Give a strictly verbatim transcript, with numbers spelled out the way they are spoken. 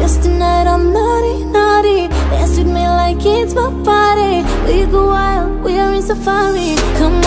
Cause tonight I'm naughty, naughty. Dance with me like it's my party. We go wild, we are in safari. Come